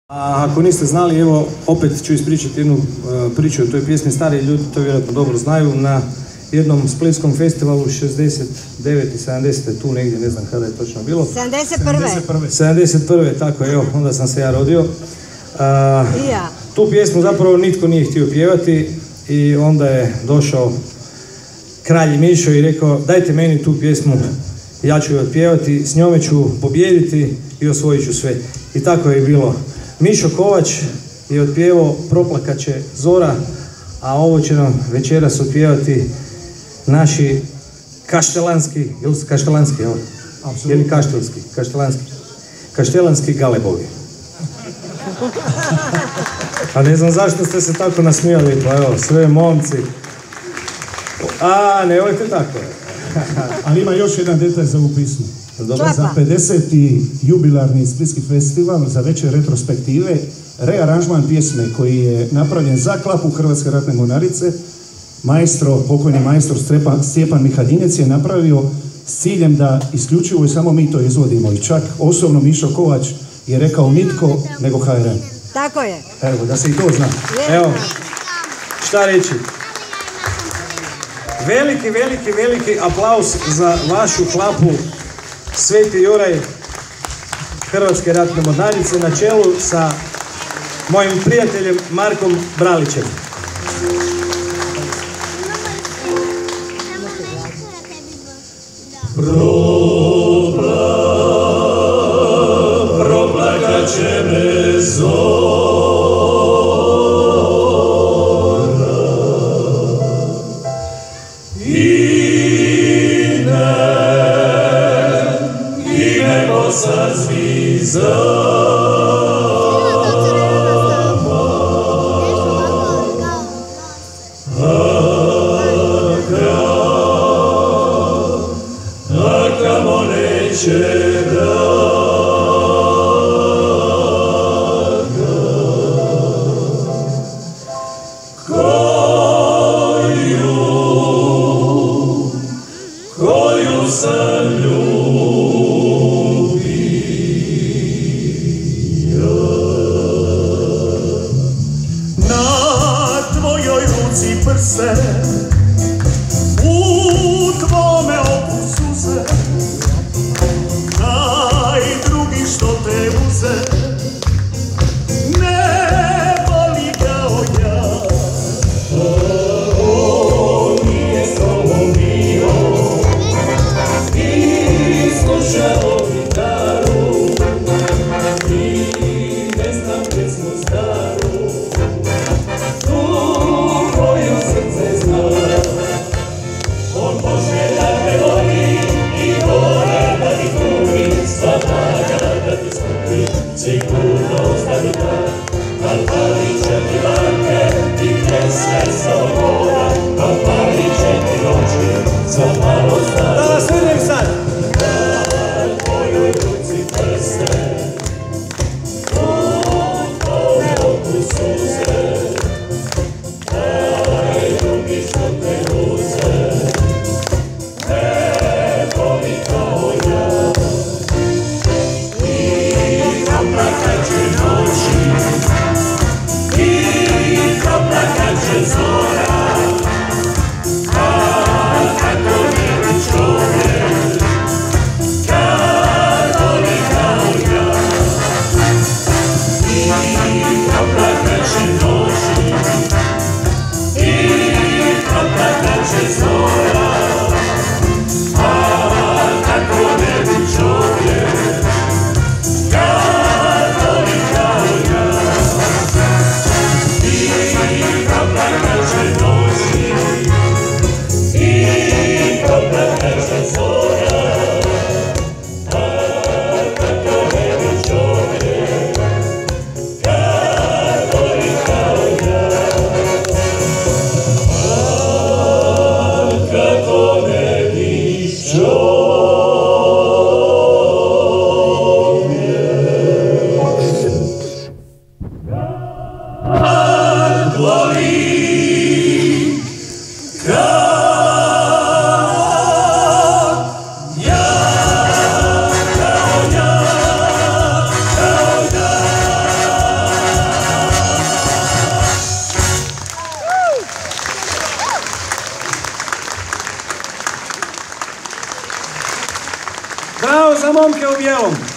A ako niste znali, evo, opet ću ispričati jednu priču o toj pjesmi. Stari ljudi to vjerojatno dobro znaju. Na jednom splitskom festivalu 69. i 70. tu negdje, ne znam kada je točno bilo. 71. Tako je, evo, onda sam se ja rodio. I ja. Tu pjesmu zapravo nitko nije htio pjevati i onda je došao kralj Mišo i rekao: dajte meni tu pjesmu, ja ću je otpjevati, s njome ću pobijediti i osvojit ću sve. I tako je bilo. Mišo Kovač je otpjevao Proplakat će zora, a ovo će nam večeras otpjevati naši kaštelanski, ili su kaštelanski, evo? Ili kaštelski, kaštelanski galebovi. A ne znam zašto ste se tako nasmijali, pa evo, sve momci. A, ne volite tako. Ali ima još jedan detalj za ovu pismu. Za 50. jubilarni Splitski festival, za veće retrospektive, rearanžman pjesme koji je napravljen za klapu Hrvatske ratne mornarice, pokojni majstor Stjepan Mihaljinec je napravio s ciljem da isključivo i samo mi to izvodimo. I čak osobno Mišo Kovač je rekao nitko nego HRM. Tako je. Evo, da se i to zna. Evo, šta reći? Veliki aplauz za vašu klapu Sveti Juraj Hrvatske ratne mornarice na čelu sa mojim prijateljem Markom Bralićem. Proplakat će me zora i nebo sa zvizdama. A kamo neće koju sam ljubio. Na tvojoj ruci prse, u tvome oku suze, daj drugi što te uze, ne voli kao ja. Nije s tobom bio i slušao gitaru i ne znam pesmu staru, tu koju srce zna. On može da te voli i mora da ti kupi, sva blaga da ti skupi, sigurno ostavi da. Al pali će ti banke i pjesme sloboda, al pali će ti noći za malo stara. Da vas vidim sad! Na tvojoj ruci prste, u tvome oku suze, daj drugi što te uze, ne voli kao ja. I proplakat će noći Bravo za momke u bijelom.